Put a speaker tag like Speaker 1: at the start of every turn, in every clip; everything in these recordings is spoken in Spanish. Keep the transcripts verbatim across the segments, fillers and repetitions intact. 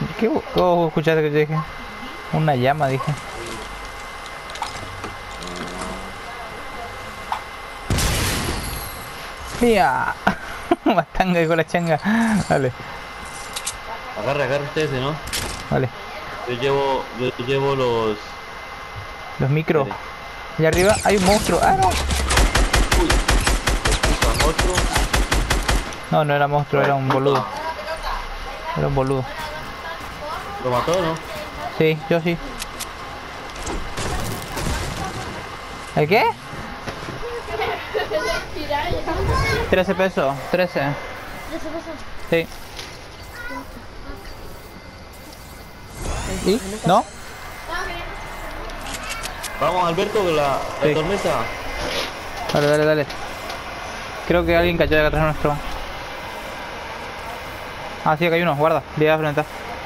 Speaker 1: ¿Qué vos escuchaste que yo dije? Una llama, dije. ¡Mía! Matanga con la changa. Vale.
Speaker 2: Agarra, agarra usted ese, ¿no?
Speaker 1: Vale.
Speaker 2: Yo llevo, yo llevo los...
Speaker 1: Los micros.
Speaker 2: Espere.
Speaker 1: Allá arriba hay un monstruo. ¡Ah, no!
Speaker 2: Uy. Escucha, otro.
Speaker 1: No, no era monstruo, era un boludo. Era un boludo.
Speaker 2: ¿Lo mató o no?
Speaker 1: Sí, yo sí. ¿El qué? trece pesos, trece. Sí. ¿Y? ¿No?
Speaker 2: Vamos, Alberto, con la, la
Speaker 1: Sí.
Speaker 2: tormenta.
Speaker 1: Dale, dale, dale. Creo que alguien cayó de atrás nuestro. Ah, sí, acá hay uno, guarda, voy a enfrentar.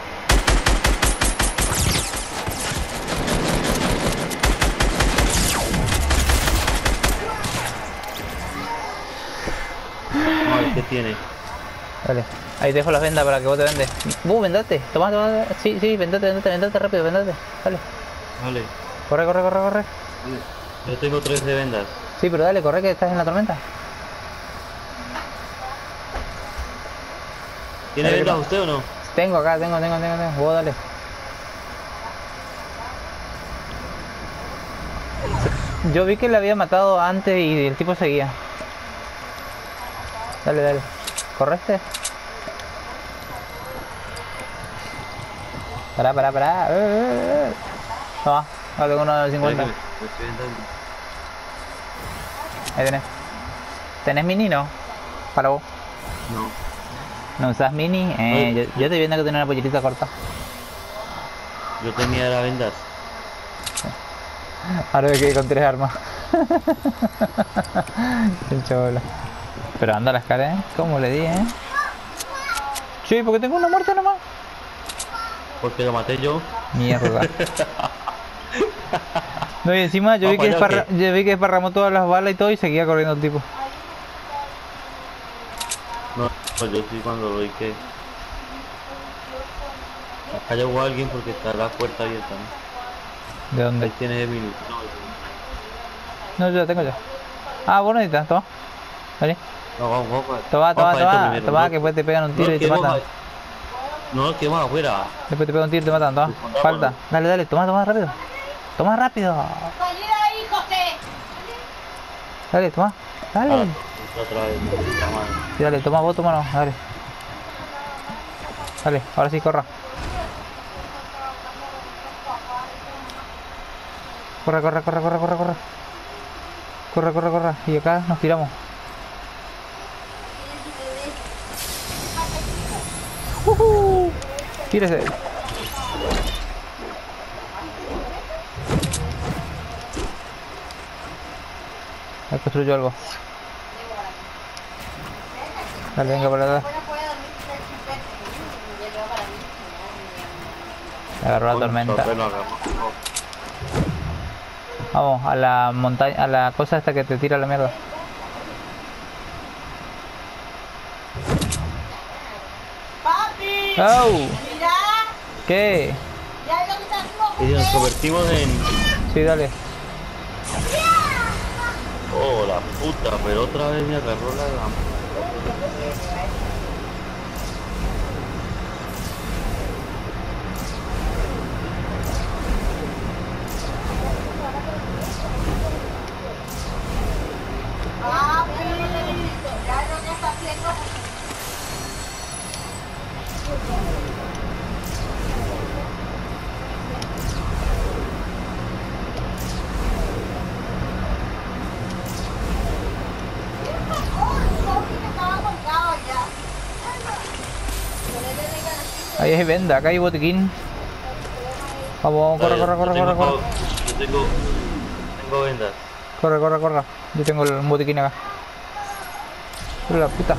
Speaker 2: Vamos a ver qué tiene.
Speaker 1: Dale, ahí te dejo las vendas para que vos te vendes. Uh, vendate, toma, toma, sí, sí, vendate, vendate, vendate rápido, vendate. Dale,
Speaker 2: Vale.
Speaker 1: corre, corre, corre, corre.
Speaker 2: Yo tengo tres de vendas.
Speaker 1: Sí, pero dale, corre que estás en la tormenta.
Speaker 2: ¿Tiene
Speaker 1: Dale,
Speaker 2: vendas
Speaker 1: que-
Speaker 2: usted o no?
Speaker 1: Tengo acá, tengo, tengo, tengo, tengo. Vos dale. Yo vi que le había matado antes y el tipo seguía. Dale, dale. ¿Correste? Pará, pará, pará. Eh, eh, eh. Toma, ahora tengo uno de cincuenta.
Speaker 2: Me estoy vendando.
Speaker 1: Ahí tenés. ¿Tenés mini, no? Para vos.
Speaker 2: No.
Speaker 1: ¿No usás mini? Eh, yo, yo estoy viendo que tiene una pollerita corta.
Speaker 2: Yo tenía las vendas.
Speaker 1: Ahora me quedé con tres armas. Qué chola. Pero anda las caras, ¿eh? ¿Cómo le di, eh? Sí, porque tengo una muerte nomás.
Speaker 2: Porque lo maté yo.
Speaker 1: Mierda. No, y encima yo vi, que
Speaker 2: Vamos allá,
Speaker 1: desparra- yo vi que desparramó todas las balas y todo y seguía corriendo el tipo.
Speaker 2: No, no, yo sí cuando lo vi que... Acá llegó alguien porque está la puerta abierta, ¿no?
Speaker 1: ¿De
Speaker 2: Ahí
Speaker 1: dónde?
Speaker 2: tienes el minuto.
Speaker 1: No, yo la tengo ya. Ah, bueno, necesitas, toma. Vale.
Speaker 2: No, vamos, vamos. para-
Speaker 1: Toma,
Speaker 2: vamos
Speaker 1: toma,
Speaker 2: para adentro
Speaker 1: toma.
Speaker 2: primero,
Speaker 1: Toma,
Speaker 2: ¿no?
Speaker 1: que después te pegan un
Speaker 2: No
Speaker 1: tiro
Speaker 2: nos
Speaker 1: y te
Speaker 2: quedemos
Speaker 1: matan.
Speaker 2: a- No nos quedemos afuera.
Speaker 1: Después te pegan un tiro y te matan, toma.
Speaker 2: Escondámonos.
Speaker 1: Falta. Dale, dale, toma, toma rápido. Toma rápido.
Speaker 3: ahí, José!
Speaker 1: Dale, toma. Dale.
Speaker 2: Ah, otra vez, puta madre.
Speaker 1: Sí, dale, toma vos, toma no, dale. Dale, ahora sí, corra. Corre, corre, corre, corre, corre, corre. Corre, corre, corre. Y acá nos tiramos. ¡Uhú! Tírese. Ahí construyo algo. Dale, venga para acá. Agarró la
Speaker 2: Coño,
Speaker 1: tormenta.
Speaker 2: bueno, hagamos.
Speaker 1: Vamos, a la montaña, a la cosa esta que te tira la mierda.
Speaker 3: ¡Papi!
Speaker 1: ¡Oh!
Speaker 3: ¡Mira!
Speaker 1: ¿Qué?
Speaker 3: ¡Ya lo que está haciendo!
Speaker 2: Y nos convertimos en...
Speaker 1: Sí, dale.
Speaker 2: Oh, la puta, pero otra vez me agarró la gama.
Speaker 3: ¡Papi! ¡Ya lo que está haciendo!
Speaker 1: Ahí hay venda, acá hay botiquín. Vamos, corre, corre, corre,
Speaker 2: Yo
Speaker 1: corre,
Speaker 2: tengo-
Speaker 1: corre.
Speaker 2: Yo tengo... Tengo vendas.
Speaker 1: Corre, corre, corre. Yo tengo el botiquín acá. Pero la puta.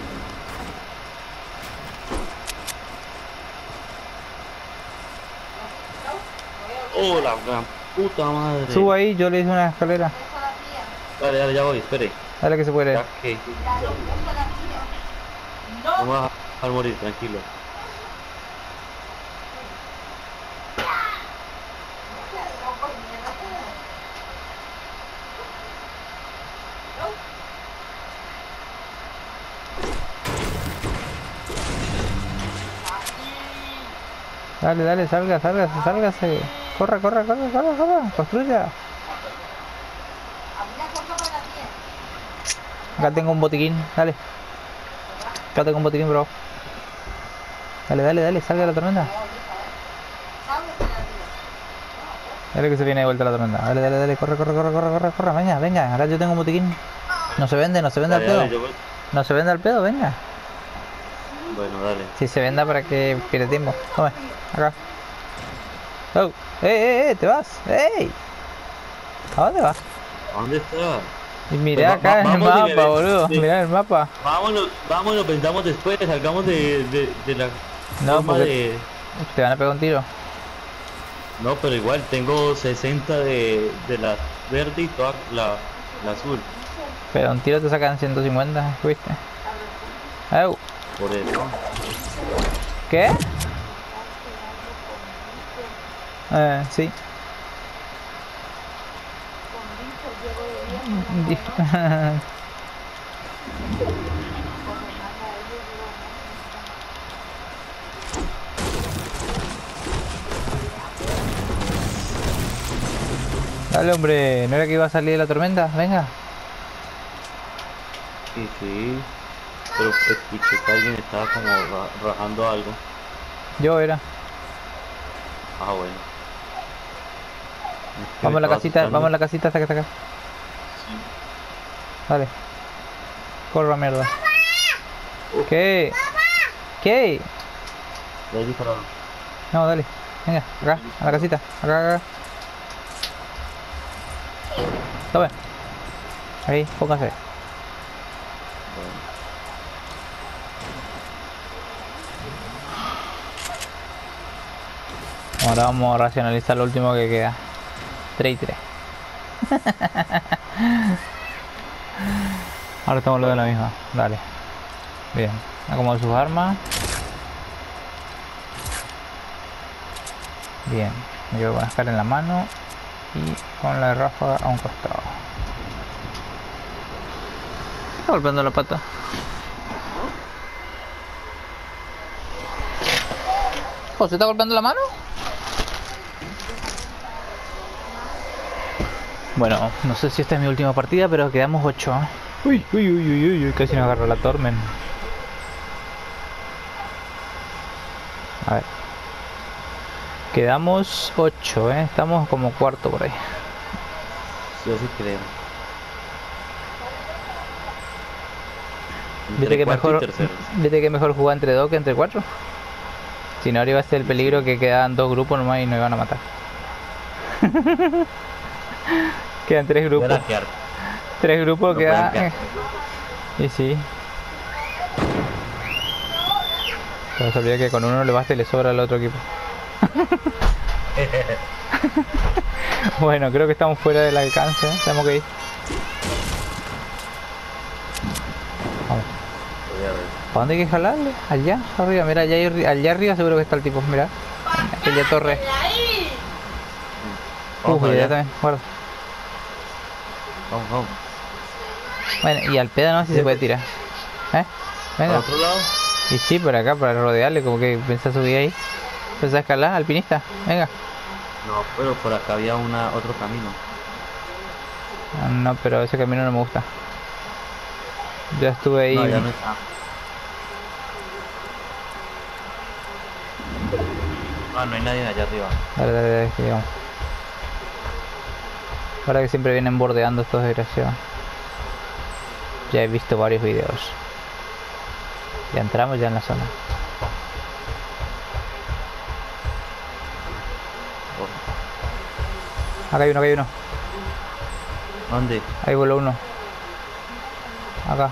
Speaker 2: Oh, la gran puta madre.
Speaker 1: Subo ahí, yo le hice una escalera.
Speaker 2: Dale, dale, ya voy, espere.
Speaker 1: Dale que se puede.
Speaker 2: Ya que... No me vas a dejar morir, tranquilo.
Speaker 1: Dale, dale, salga, salga, sálgase. Corra, corra, corra, corra, corra. Construya. Acá tengo un botiquín, dale. Acá tengo un botiquín, bro. Dale, dale, dale, salga de la tormenta. Dale que se viene de vuelta la tormenta. Dale, dale, dale, corre, corre, corre, corre, corre, corre. Venga, venga, ahora yo tengo un botiquín. No se vende, no se vende al
Speaker 2: Dale,
Speaker 1: pedo.
Speaker 2: dale, yo voy.
Speaker 1: No se vende al pedo, venga.
Speaker 2: Bueno, dale.
Speaker 1: Si se venda para que pierda tiempo. Tome, acá. Oh, eh, eh, eh, te vas. ¡Ey! ¿A dónde vas?
Speaker 2: ¿A dónde está?
Speaker 1: Y mira
Speaker 2: Pues va-
Speaker 1: acá
Speaker 2: va-
Speaker 1: en el
Speaker 2: vamos y
Speaker 1: mapa,
Speaker 2: me ves.
Speaker 1: boludo.
Speaker 2: Sí.
Speaker 1: Mira el mapa.
Speaker 2: Vámonos, vámonos, pensamos después, salgamos de, de, de la
Speaker 1: No,
Speaker 2: forma
Speaker 1: porque-
Speaker 2: de...
Speaker 1: Te van a pegar un tiro.
Speaker 2: No, pero igual tengo sesenta de, de la verde y toda la, la azul.
Speaker 1: Pero un tiro te sacan ciento cincuenta, ¿viste? Au.
Speaker 2: Por eso.
Speaker 1: ¿Qué? Eh, sí. Dale, hombre, ¿no era que iba a salir de la tormenta? Venga.
Speaker 2: Sí, sí. Pero escuché que alguien estaba como ra- rajando algo.
Speaker 1: Yo era.
Speaker 2: Ah, bueno. Es que
Speaker 1: Vamos a
Speaker 2: me
Speaker 1: la
Speaker 2: estaba
Speaker 1: casita,
Speaker 2: asustando.
Speaker 1: vamos a la casita hasta que está acá. Dale. Corra, mierda. ¿Qué? ¿Qué?
Speaker 2: Ya he disparado.
Speaker 1: No, dale. Venga, acá, a la casita. Acá, acá. Tome. Ahí, póngase.
Speaker 2: Bueno.
Speaker 1: Ahora vamos a racionalizar lo último que queda. tres y tres. Ahora estamos lo de la misma. Dale. Bien. Acomodo sus armas. Bien. Me llevo con la escala en la mano. Y con la ráfaga a un costado. Está golpeando la pata. ¿O se está golpeando la mano? Bueno, no sé si esta es mi última partida, pero quedamos ocho. Uy, uy, uy, uy, uy, uy, casi nos agarra la tormenta. A ver. Quedamos ocho, ¿eh? Estamos como cuarto por ahí.
Speaker 2: Sí, yo sí creo.
Speaker 1: Viste
Speaker 2: Entre
Speaker 1: que
Speaker 2: cuarto y
Speaker 1: mejor,
Speaker 2: tercero.
Speaker 1: viste que mejor jugar entre dos que entre cuatro. Si no, ahora iba a ser el peligro que quedaban dos grupos nomás y nos iban a matar. Quedan tres grupos.
Speaker 2: Blanquear.
Speaker 1: Tres grupos
Speaker 2: No
Speaker 1: quedan.
Speaker 2: blanquear.
Speaker 1: Y sí. Pero se olvida que con uno le basta y le sobra al otro equipo. Bueno, creo que estamos fuera del alcance, ¿eh? Tenemos que ir. Vamos.
Speaker 2: Voy a ver.
Speaker 1: ¿Para dónde hay que jalarle? Allá, arriba, mira, allá, arri- allá arriba seguro que está el tipo, mira. En aquella torre.
Speaker 2: Vamos
Speaker 1: Uf,
Speaker 2: para
Speaker 1: allá
Speaker 2: allá.
Speaker 1: también, guarda.
Speaker 2: Vamos, vamos.
Speaker 1: Bueno, y al pedo no sé si se puede tirar. ¿Eh?
Speaker 2: ¿Para
Speaker 1: Venga.
Speaker 2: otro lado?
Speaker 1: Y sí, por acá, para rodearle, como que pensás subir ahí. Pensás escalar, alpinista. Venga.
Speaker 2: No, pero por acá había una, otro camino.
Speaker 1: Ah, no, pero ese camino no me gusta. Ya estuve ahí.
Speaker 2: No, ya no está. Ah, no hay nadie allá arriba.
Speaker 1: Dale, dale, dale, que llegamos. Ahora que siempre vienen bordeando estos desgraciados. Ya he visto varios videos. Ya entramos ya en la zona. Acá hay uno, acá hay uno.
Speaker 2: ¿Dónde?
Speaker 1: Ahí voló uno. Acá.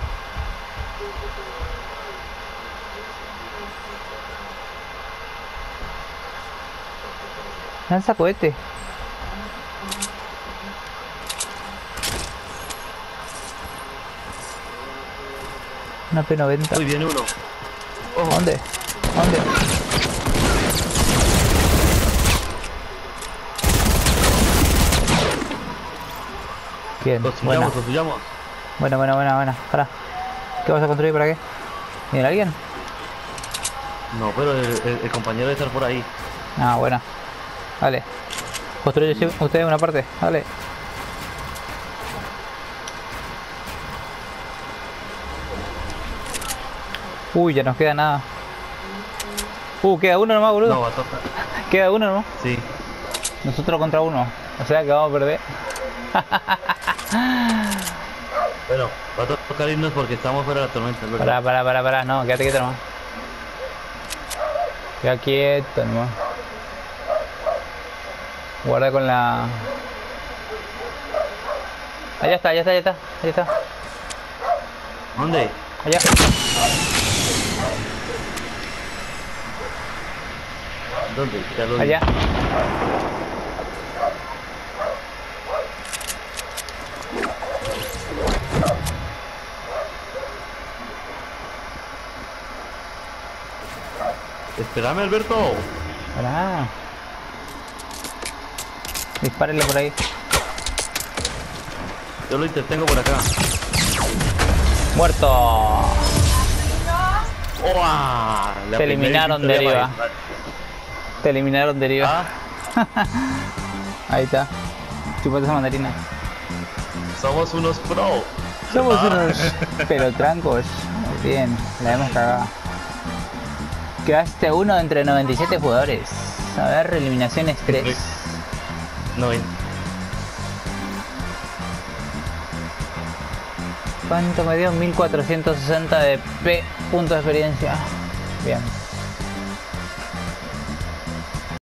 Speaker 1: Lanza cohete. Una P noventa.
Speaker 2: Uy, viene uno. Ojo.
Speaker 1: ¿Dónde? ¿Dónde? Bien,
Speaker 2: Lo
Speaker 1: buena.
Speaker 2: sullamos, lo sullamos.
Speaker 1: Buena, buena, buena, buena. Pará. ¿Qué vas a construir para qué? ¿Viene alguien?
Speaker 2: No, pero el, el- el compañero debe estar por ahí.
Speaker 1: Ah, bueno. Dale. Construye ustedes una parte. Dale. Uy, ya nos queda nada. Uh, queda uno nomás, boludo.
Speaker 2: No, va a tocar.
Speaker 1: Queda uno nomás.
Speaker 2: Sí.
Speaker 1: Nosotros contra uno. O sea que vamos a perder.
Speaker 2: Bueno, va a tocar irnos porque estamos fuera de la tormenta, ¿verdad?
Speaker 1: Pará, pará, pará, pará. No, quédate quieto nomás. Queda quieto nomás. Guarda con la... Allá está, allá está, allá está. Allá está.
Speaker 2: ¿Dónde?
Speaker 1: Allá.
Speaker 2: ¿Dónde? Ya lo vi.
Speaker 1: Allá.
Speaker 2: Espérame, Alberto.
Speaker 1: Pará. Dispárenle por ahí.
Speaker 2: Yo lo intertengo por acá.
Speaker 1: ¡Muerto!
Speaker 2: ¡Oa! La
Speaker 1: Te
Speaker 2: primera
Speaker 1: eliminaron
Speaker 2: victoria
Speaker 1: deriva.
Speaker 2: magistral.
Speaker 1: Te eliminaron deriva.
Speaker 2: Ah,
Speaker 1: Ahí está. Chupate esa mandarina.
Speaker 2: somos unos pro.
Speaker 1: Somos
Speaker 2: Ah.
Speaker 1: unos pelotrancos. Muy bien, la hemos cagado. Quedaste uno entre noventa y siete jugadores. A ver, eliminaciones tres.
Speaker 2: No, ven.
Speaker 1: ¿Cuánto me dio? mil cuatrocientos sesenta de P. Puntos de experiencia. Bien.